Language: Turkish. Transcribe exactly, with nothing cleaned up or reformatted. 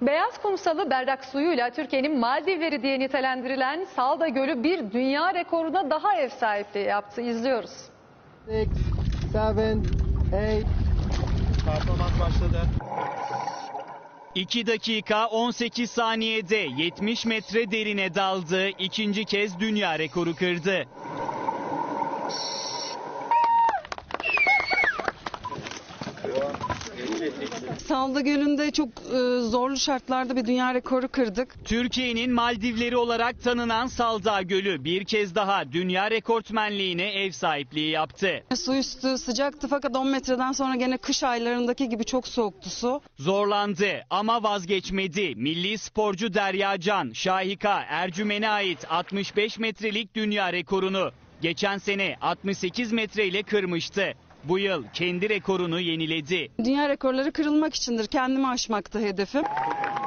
Beyaz kumsalı berrak suyuyla Türkiye'nin Maldivleri diye nitelendirilen Salda Gölü bir dünya rekoruna daha ev sahipliği yaptı. İzliyoruz. altı, yedi, sekiz. Performans başladı. iki dakika on sekiz saniyede yetmiş metre derine daldı. İkinci kez dünya rekoru kırdı. Salda Gölü'nde çok e, zorlu şartlarda bir dünya rekoru kırdık. Türkiye'nin Maldivleri olarak tanınan Salda Gölü bir kez daha dünya rekortmenliğine ev sahipliği yaptı. Su üstü sıcaktı fakat on metreden sonra gene kış aylarındaki gibi çok soğuktu su. Zorlandı ama vazgeçmedi. Milli sporcu Derya Can, Şahika Ercümen'e ait altmış beş metrelik dünya rekorunu geçen sene altmış sekiz metreyle kırmıştı. Bu yıl kendi rekorunu yeniledi. Dünya rekorları kırılmak içindir. Kendimi aşmakta hedefim.